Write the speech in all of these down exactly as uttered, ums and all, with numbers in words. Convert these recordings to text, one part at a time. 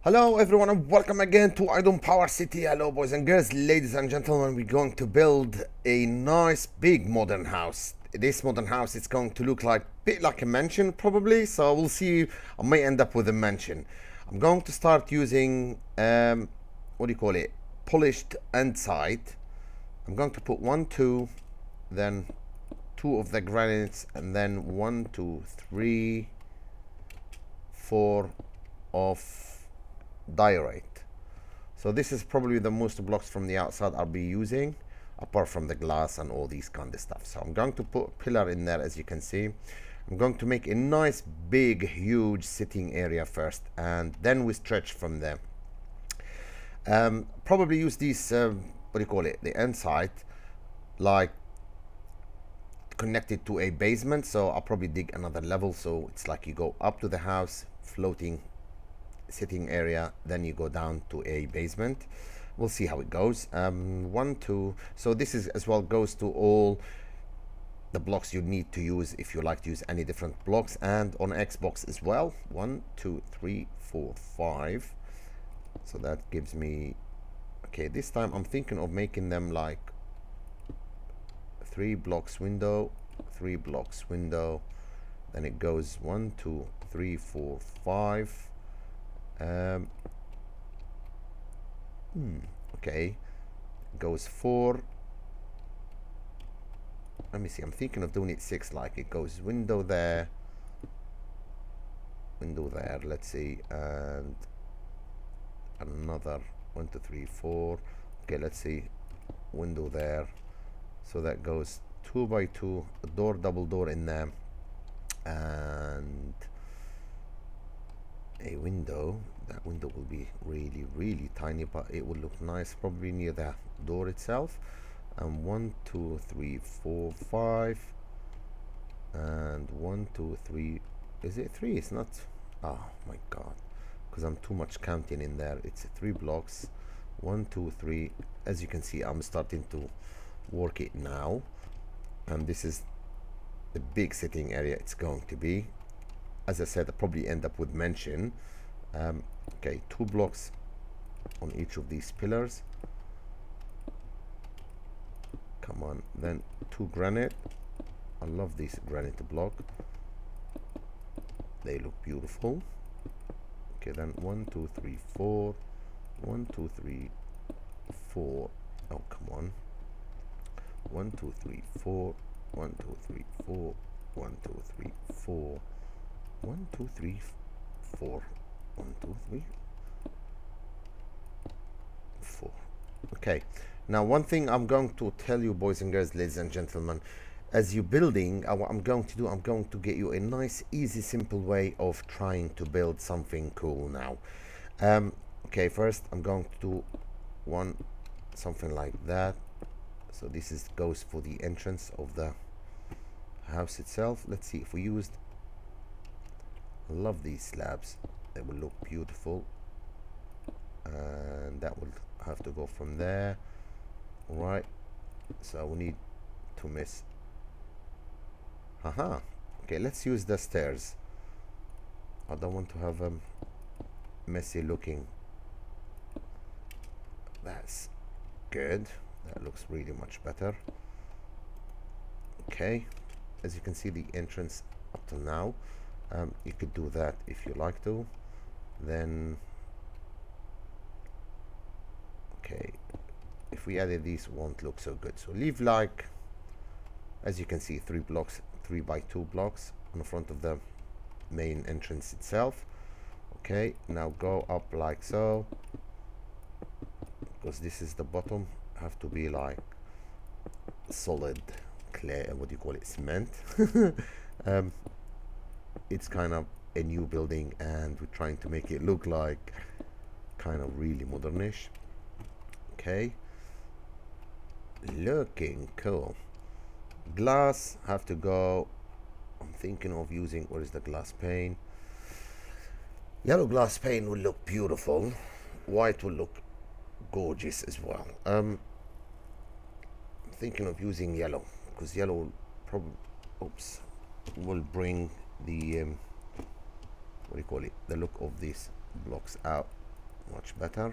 Hello everyone and welcome again to Idon Power City. Hello boys and girls, ladies and gentlemen. We're going to build a nice big modern house. This modern house is going to look like a bit like a mansion probably, so we'll see. I may end up with a mansion. I'm going to start using um what do you call it, polished andesite. I'm going to put one two, then two of the granites, and then one two three four of diorite. So this is probably the most blocks from the outside I'll be using, apart from the glass and all these kind of stuff. So I'm going to put a pillar in there. As you can see, I'm going to make a nice big huge sitting area first, and then we stretch from there. Um, probably use these uh, what do you call it, the andesite, like connected to a basement. So I'll probably dig another level, so it's like you go up to the house, floating sitting area, then you go down to a basement. We'll see how it goes. Um one two, so this is as well goes to all the blocks you need to use if you like to use any different blocks, and on Xbox as well. One two three four five, so that gives me, okay, this time I'm thinking of making them like three blocks window, three blocks window, then it goes one two three four five. Um, hmm, okay, goes four. Let me see. I'm thinking of doing it six. Like it goes window there, window there. Let's see, and another one, two, three, four. Okay, let's see, window there. So that goes two by two, a door, double door in there, and a window. That window will be really really tiny, but it will look nice probably near the door itself. And one two three four five, and one two three, is it three? It's not. Oh my god, because I'm too much counting in there. It's three blocks. One two three. As you can see, I'm starting to work it now, and this is the big sitting area it's going to be. As I said, I'll probably end up with mansion. Um, okay, two blocks on each of these pillars. Come on, then two granite. I love these granite block. They look beautiful. Okay, then one, two, three, four. One, two, three, four. Oh, come on. One, two, three, four. One, two, three, four. One, two, three, four. One, two, three, four. One, two, three, four. Okay. Now, one thing I'm going to tell you, boys and girls, ladies and gentlemen, as you're building, uh, what I'm going to do, I'm going to get you a nice, easy, simple way of trying to build something cool now. Um, okay, first I'm going to do one, something like that. So this is goes for the entrance of the house itself. Let's see if we used. I love these slabs. They will look beautiful, and that will have to go from there. Right, so we need to miss. Haha. Okay, let's use the stairs. I don't want to have them messy looking. That's good. That looks really much better. Okay, as you can see, the entrance up to now, um, you could do that if you like to. Then okay, if we added these, won't look so good, so leave like, as you can see, three blocks, three by two blocks on the front of the main entrance itself. Okay, now go up like so, because this is the bottom, have to be like solid clay, what do you call it, cement. um, it's kind of a new building, and we're trying to make it look like kind of really modernish. Okay, looking cool. Glass have to go. I'm thinking of using, what is the glass pane? Yellow glass pane will look beautiful. White will look gorgeous as well. um I'm thinking of using yellow, because yellow probably, oops, will bring the um, what do you call it, the look of these blocks out much better.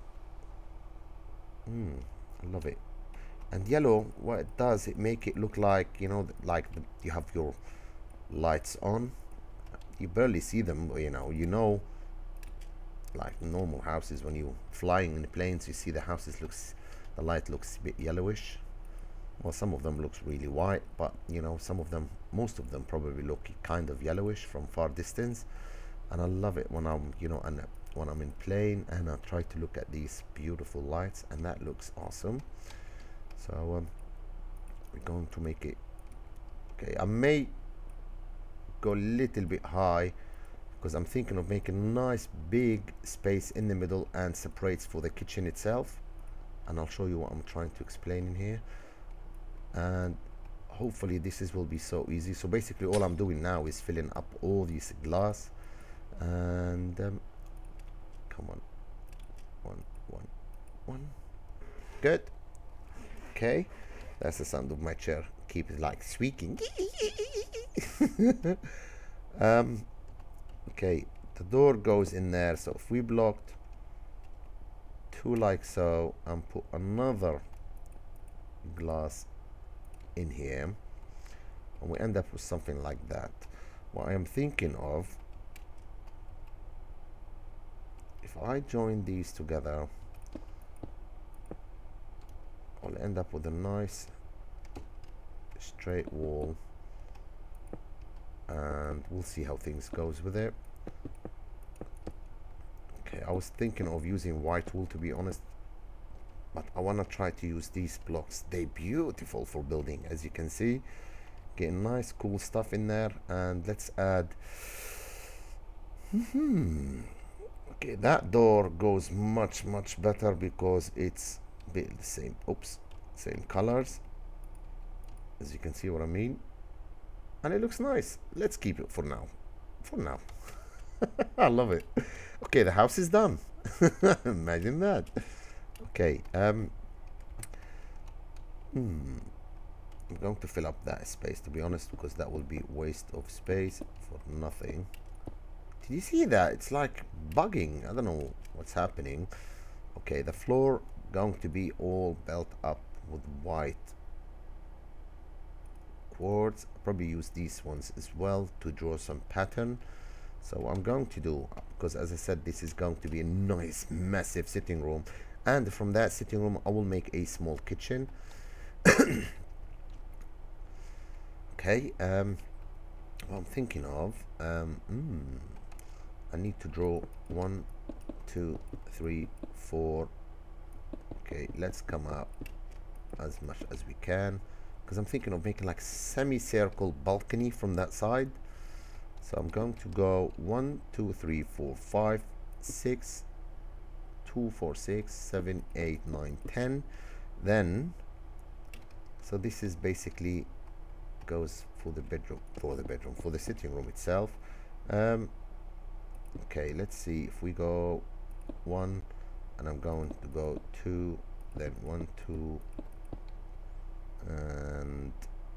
Hmm, I love it. And yellow, what it does, it make it look like, you know, like the, you have your lights on. You barely see them, you know. You know, like normal houses, when you flying in the planes, you see the houses looks, the light looks a bit yellowish. Well, some of them looks really white, but you know, some of them, most of them probably look kind of yellowish from far distance. And I love it when I'm, you know, and when I'm in plane and I try to look at these beautiful lights, and that looks awesome. So um, we're going to make it, okay, I may go a little bit high because I'm thinking of making a nice big space in the middle and separates for the kitchen itself, and I'll show you what I'm trying to explain in here. And hopefully this is will be so easy. So basically all I'm doing now is filling up all these glass, and um, come on, one one one, good. Okay, that's the sound of my chair. Keep it like squeaking. um, okay, the door goes in there. So if we blocked two like so and put another glass in here, and we end up with something like that. What I am thinking of, if I join these together, I'll end up with a nice straight wall, and we'll see how things goes with it. Okay, I was thinking of using white wool, to be honest, but I want to try to use these blocks. They're beautiful for building, as you can see. Getting nice cool stuff in there. And let's add hmm okay, that door goes much much better because it's built the same, oops, same colors, as you can see what I mean, and it looks nice. Let's keep it for now, for now. I love it. Okay, the house is done. Imagine that. Okay, um hmm I'm going to fill up that space, to be honest, because that will be waste of space for nothing. Did you see that? It's like bugging. I don't know what's happening. Okay, the floor going to be all built up with white quartz. I'll probably use these ones as well to draw some pattern. So what I'm going to do, because as I said, this is going to be a nice massive sitting room, and from that sitting room I will make a small kitchen. Okay, um what I'm thinking of, um mm, I need to draw one, two, three, four. Okay, let's come up as much as we can, because I'm thinking of making like semicircle balcony from that side. So I'm going to go one, two, three, four, five, six, two, four, six, seven, eight, nine, ten. Then, so this is basically goes for the bedroom, for the bedroom, for the sitting room itself. Um, okay, let's see if we go one, and I'm going to go two, then one, two, and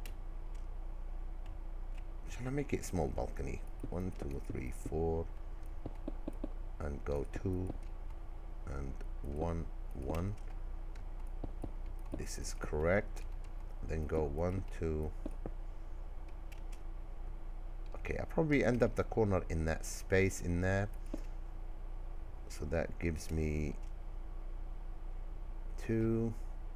shall I make it small balcony? One, two, three, four, and go two, and one, one. This is correct. Then go one, two. Okay, I probably end up the corner in that space in there. So that gives me two.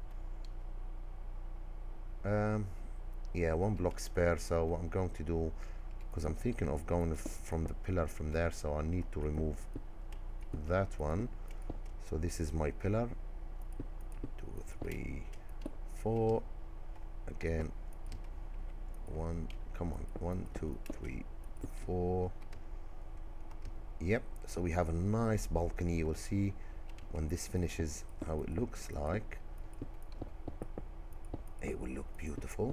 Um, yeah, one block spare. So what I'm going to do, because I'm thinking of going from the pillar from there, so I need to remove that one. So this is my pillar. Two, three, four. Again, one. Come on, one, two, three, four. Yep. So we have a nice balcony. You will see when this finishes how it looks like. It will look beautiful.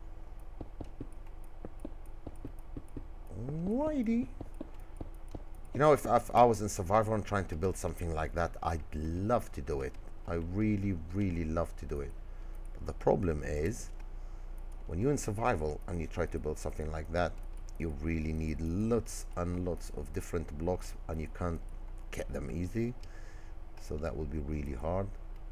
Alrighty. You know, if, if I was in Survivor and trying to build something like that, I'd love to do it. I really, really love to do it. But the problem is, when you're in survival and you try to build something like that, you really need lots and lots of different blocks, and you can't get them easy. so that will be really hard.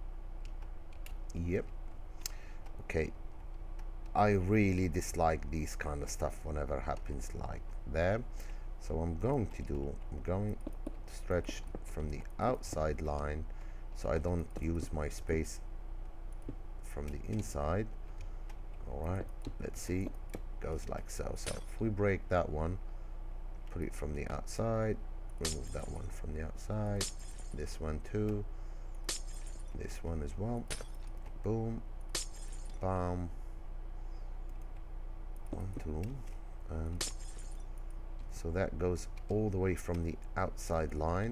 Yep. Okay, I really dislike these kind of stuff whenever happens like that. So I'm going to do, I'm going to stretch from the outside line so I don't use my space from the inside. All right, let's see, goes like so. So if we break that one, put it from the outside, remove that one from the outside, this one too, this one as well, boom, bam, one, two, and so that goes all the way from the outside line.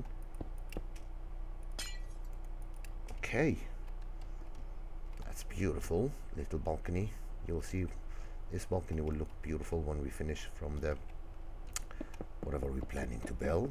Okay, that's beautiful little balcony. You'll see this balcony will look beautiful when we finish from the whatever we're planning to build.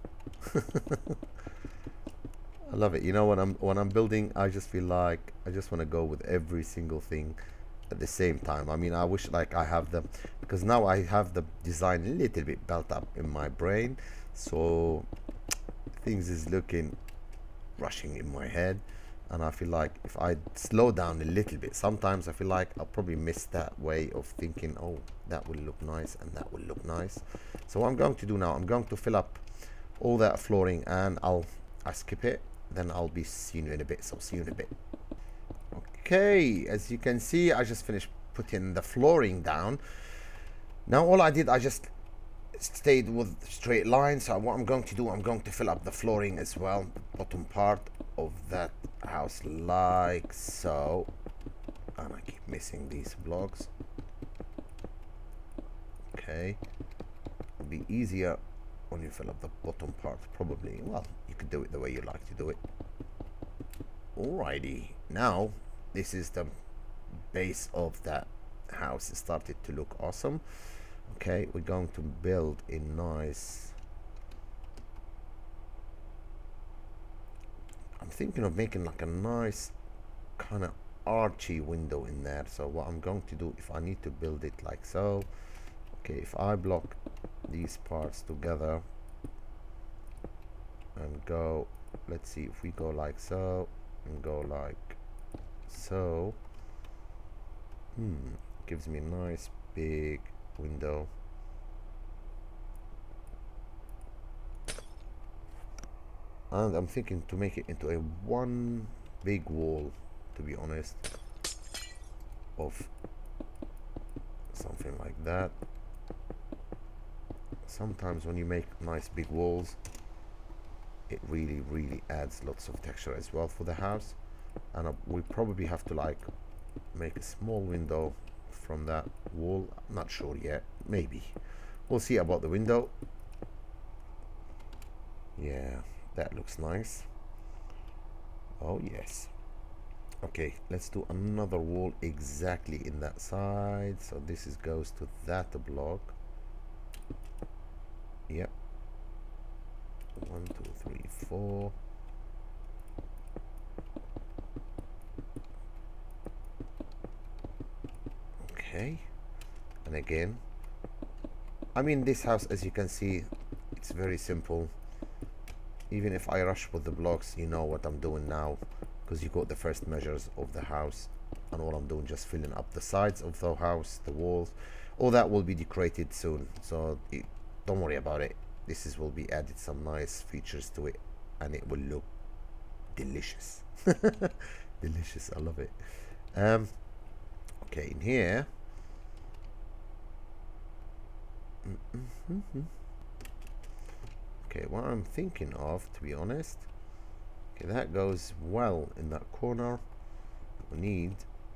I love it. You know, when I'm when I'm building, I just feel like I just want to go with every single thing at the same time. I mean, I wish like I have the, because now I have the design a little bit built up in my brain, so things is looking rushing in my head, and I feel like if I slow down a little bit, sometimes I feel like I'll probably miss that way of thinking, oh, that will look nice and that will look nice. So what I'm going to do now, I'm going to fill up all that flooring, and I'll I skip it, then I'll be seeing you in a bit. So see you in a bit. Okay, as you can see, I just finished putting the flooring down. Now all I did, I just stayed with straight lines. So what I'm going to do, I'm going to fill up the flooring as well, bottom part of that house like so. And I keep missing these blocks. Okay, it'll be easier when you fill up the bottom part, probably. Well, you could do it the way you like to do it. Alrighty, now this is the base of that house. It started to look awesome. Okay, we're going to build a nice, I'm thinking of making like a nice kind of archy window in there. So what I'm going to do, if I need to build it like so, okay, if I block these parts together and go, let's see, if we go like so and go like so, hmm gives me a nice big window. And I'm thinking to make it into a one big wall, to be honest, of something like that. Sometimes when you make nice big walls, it really really adds lots of texture as well for the house. And uh, we probably have to like make a small window from that wall. I'm not sure yet, maybe we'll see about the window. Yeah, that looks nice. Oh yes. Okay, let's do another wall exactly in that side. So this is goes to that block. Yep, one, two, three, four. Okay, and again, I mean, this house, as you can see, it's very simple. Even if I rush with the blocks, you know what I'm doing now, because you got the first measures of the house, and all I'm doing just filling up the sides of the house, the walls. All that will be decorated soon, so it, don't worry about it. This is will be added some nice features to it, and it will look delicious. Delicious, I love it. Um okay, in here, mm-hmm. Okay, what I'm thinking of, to be honest, okay, that goes well in that corner. We need,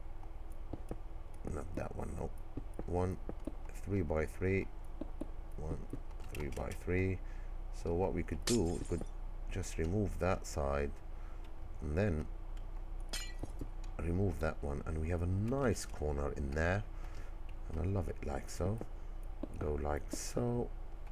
not that one, no, one three by three, one three by three. So what we could do, we could just remove that side and then remove that one, and we have a nice corner in there, and I love it like so. Go like so.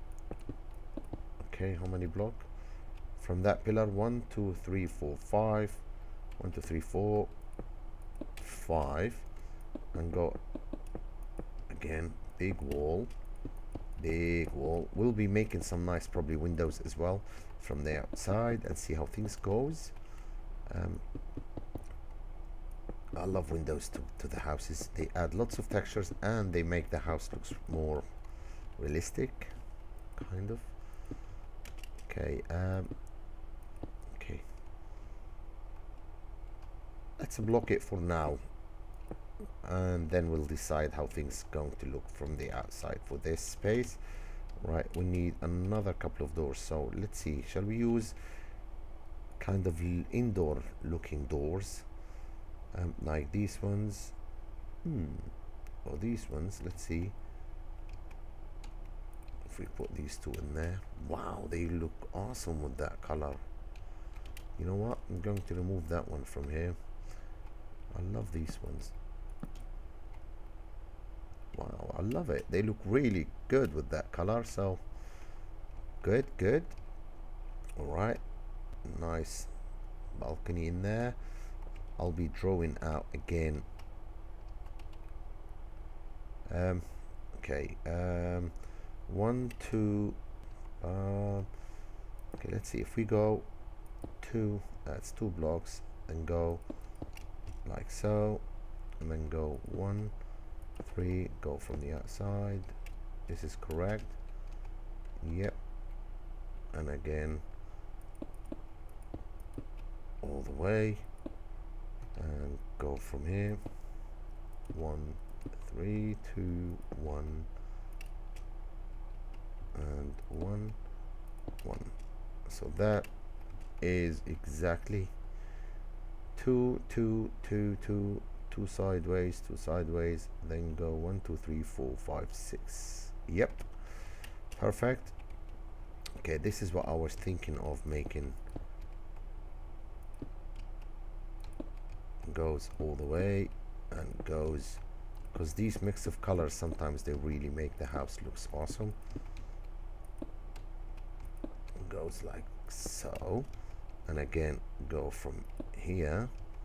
Okay, how many block from that pillar? One, two, three, four, five. One, two, three, four, five, and go again. Big wall, big wall. We'll be making some nice probably windows as well from the outside, and see how things goes. um, I love windows to, to the houses. They add lots of textures and they make the house looks more realistic, kind of. Okay, um, okay. Let's block it for now, and then we'll decide how things going to look from the outside for this space. Right, we need another couple of doors, so let's see, shall we use kind of indoor looking doors, um, like these ones, hmm or these ones. Let's see if we put these two in there. Wow, they look awesome with that color. You know what, I'm going to remove that one from here. I love these ones. Wow, I love it. They look really good with that color. So good, good. All right, nice balcony in there. I'll be drawing out again. Um, okay. Um, one, two. Uh, okay, let's see. If we go two, that's two blocks, and go like so, and then go one, three, go from the outside. This is correct. Yep. And again all the way, and go from here. One, three, two, one, and one, one. So that is exactly two, two, two, two, two sideways, two sideways, then go one, two, three, four, five, six. Yep, perfect. Okay, this is what I was thinking of making. Goes all the way and goes, because these mix of colors sometimes they really make the house looks awesome. Goes like so, and again go from here.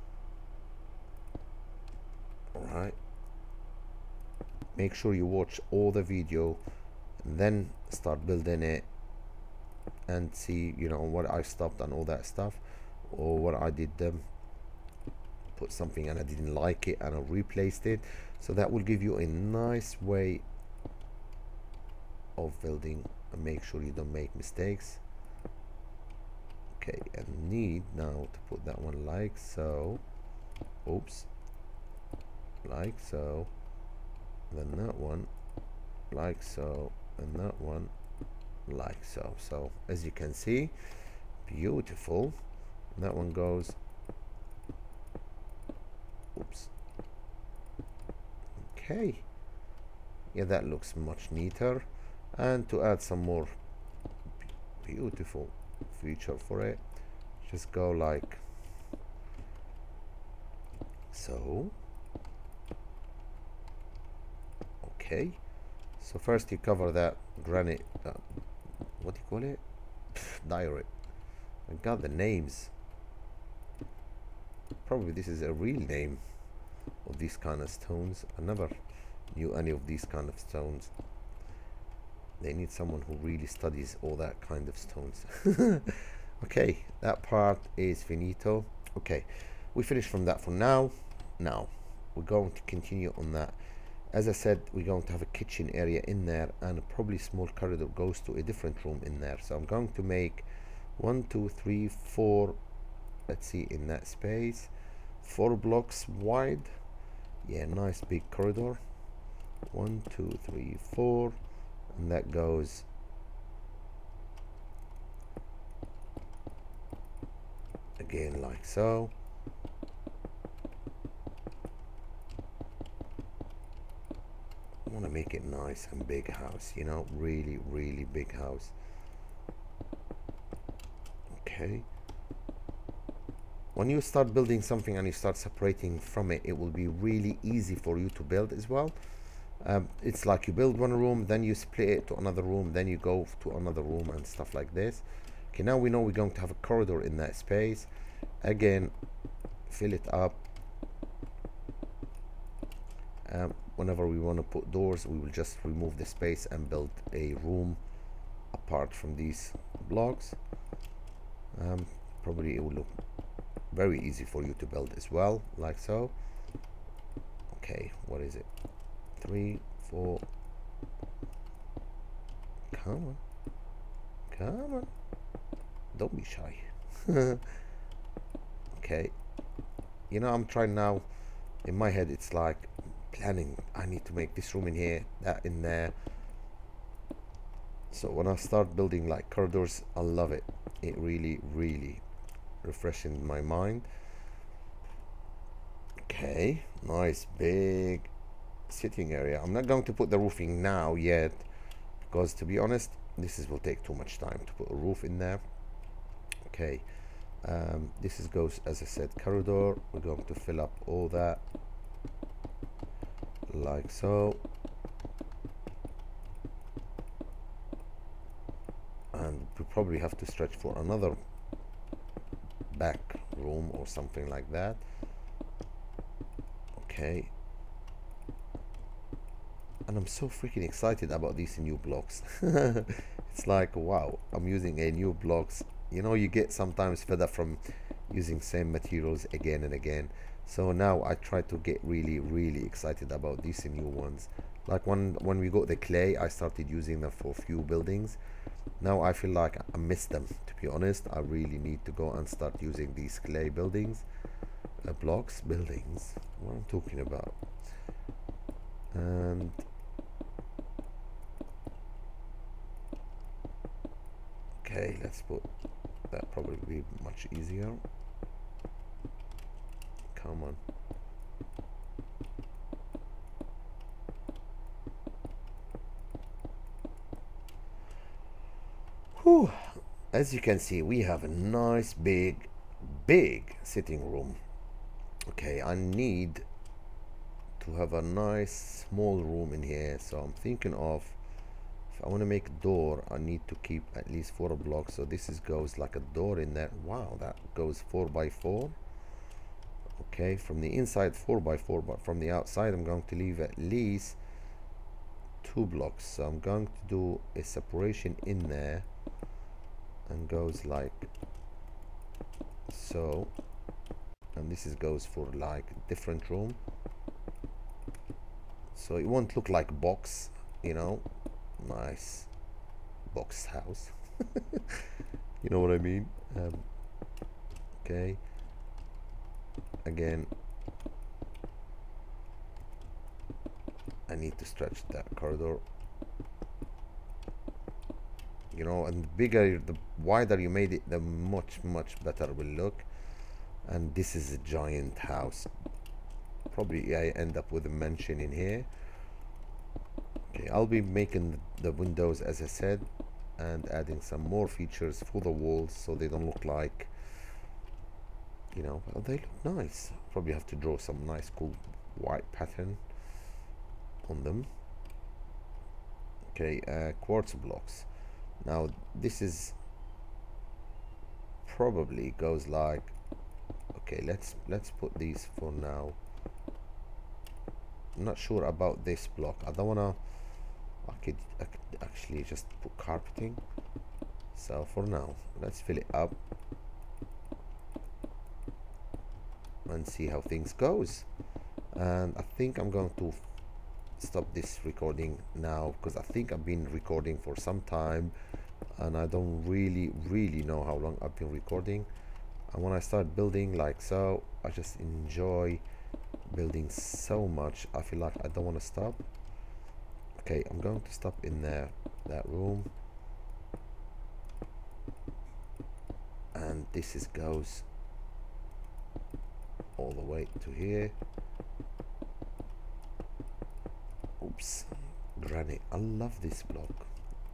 All right, make sure you watch all the video and then start building it and see, you know, what I stopped and all that stuff, or what I did them put something and I didn't like it and I replaced it. So that will give you a nice way of building, and make sure you don't make mistakes. Okay, and need now to put that one like so. Oops. Like so. Then that one like so, and that one like so. So as you can see, beautiful. That one goes, oops. Okay, yeah, that looks much neater. And to add some more beautiful feature for it, just go like so. Okay, so first you cover that granite, uh, what do you call it, diorite. I got the names. Probably this is a real name of these kind of stones. I never knew any of these kind of stones. They need someone who really studies all that kind of stones. Okay, that part is finito. Okay, we finished from that for now. Now we're going to continue on that. As I said, we're going to have a kitchen area in there, and probably small corridor goes to a different room in there. So I'm going to make one, two, three, four, let's see, in that space, four blocks wide. Yeah, nice big corridor. One, two, three, four, and that goes again like so. I want to make it nice and big house, you know, really, really big house. Okay. When you start building something and you start separating from it, it will be really easy for you to build as well. Um, it's like you build one room, then you split it to another room, then you go to another room and stuff like this. Okay, now we know we're going to have a corridor in that space. Again, fill it up. Um, whenever we want to put doors, we will just remove the space and build a room apart from these blocks. Um, probably it will look very easy for you to build as well, like so. Okay, what is it? Three, four. Come on, come on, don't be shy. Okay, you know, I'm trying now. In my head it's like planning. I need to make this room in here, that in there. So when I start building like corridors, I love it. It really really refreshing my mind. Okay, nice big sitting area. I'm not going to put the roofing now yet, because to be honest, this is will take too much time to put a roof in there. Okay, um, this is goes, as I said, corridor. We're going to fill up all that like so, and we probably have to stretch for another back room or something like that. Okay, and I'm so freaking excited about these new blocks. It's like, wow, I'm using a new blocks. You know, you get sometimes fed up from using same materials again and again. So now I try to get really really excited about these new ones. Like when when we got the clay, I started using them for a few buildings. Now I feel like I miss them, to be honest. I really need to go and start using these clay buildings, uh, blocks buildings, what I'm talking about. And okay, let's put that, probably be much easier. Come on. Whew. As you can see, we have a nice big big sitting room. Okay, I need to have a nice small room in here, so I'm thinking of, if I want to make a door, I need to keep at least four blocks. So this is goes like a door in there. Wow, that goes four by four. Okay, from the inside four by four, but from the outside I'm going to leave at least two blocks. So I'm going to do a separation in there, and goes like so, and this is goes for like different room, so it won't look like box, you know, nice box house. You know what I mean? Um, okay, again I need to stretch that corridor, you know, and the bigger, the wider you made it, the much much better it will look. And this is a giant house. Probably I end up with a mansion in here. Okay, I'll be making the windows, as I said, and adding some more features for the walls so they don't look like, you know, well, they look nice. Probably have to draw some nice cool white pattern on them. Okay, uh, quartz blocks. Now this is probably goes like, okay, let's let's put these for now. I'm not sure about this block. I don't wanna, I could, I could actually just put carpeting. So for now, let's fill it up and see how things goes. And I think I'm going to stop this recording now, because I think I've been recording for some time and I don't really really know how long I've been recording. And when I start building like so, I just enjoy building so much. I feel like I don't want to stop. Okay, I'm going to stop in there, that room, and this is goes all the way to here. Oops, granite. I love this block.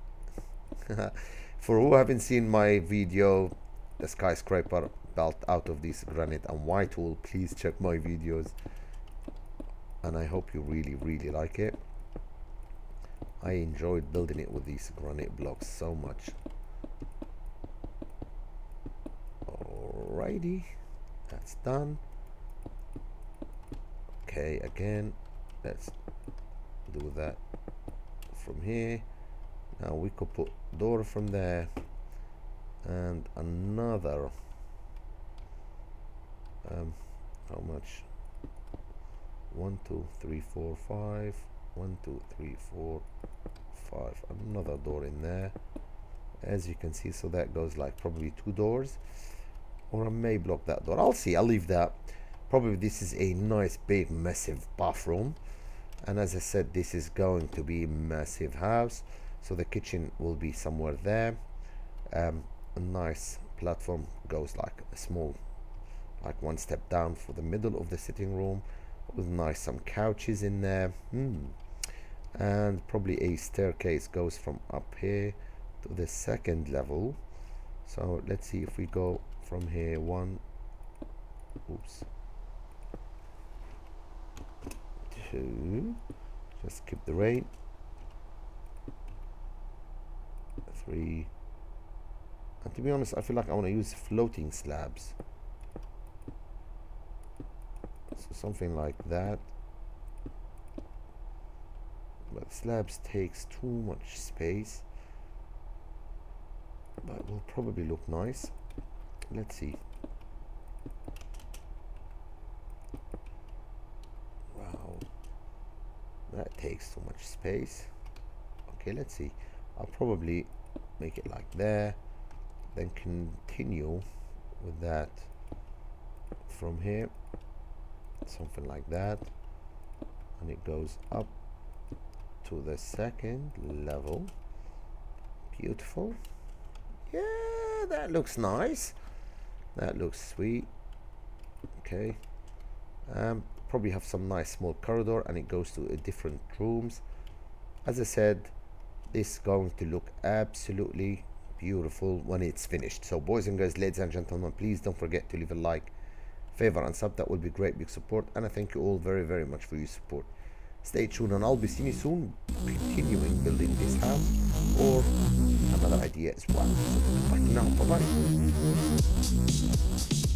For who haven't seen my video, the skyscraper built out of this granite and white wool, please check my videos, and I hope you really really like it. I enjoyed building it with these granite blocks so much. Alrighty, that's done. Okay, again, let's do that from here. Now we could put door from there and another Um, how much? One, two, three, four, five. One, two, three, four, five. Another door in there, as you can see. So that goes like probably two doors, or I may block that door. I'll see. I'll leave that. Probably this is a nice big massive bathroom, and as I said, this is going to be a massive house, so the kitchen will be somewhere there. Um, a nice platform goes like a small, like one step down for the middle of the sitting room, with nice some couches in there. Hmm. And probably a staircase goes from up here to the second level. So let's see if we go from here. One, oops, two, just skip the rain. Three, and to be honest, I feel like I want to use floating slabs, so something like that. But slabs takes too much space, but will probably look nice. Let's see. Wow, that takes too much space. Okay, let's see. I'll probably make it like there, then continue with that from here, something like that, and it goes up to the second level. Beautiful. Yeah, that looks nice. That looks sweet. Okay. Um, probably have some nice small corridor, and it goes to uh, different rooms. As I said, this is going to look absolutely beautiful when it's finished. So boys and girls, ladies and gentlemen, please don't forget to leave a like, favor and sub. That will be great big support, and I thank you all very very much for your support. Stay tuned, and I'll be seeing you soon, continuing building this house or another idea as well. Bye for now. Bye bye.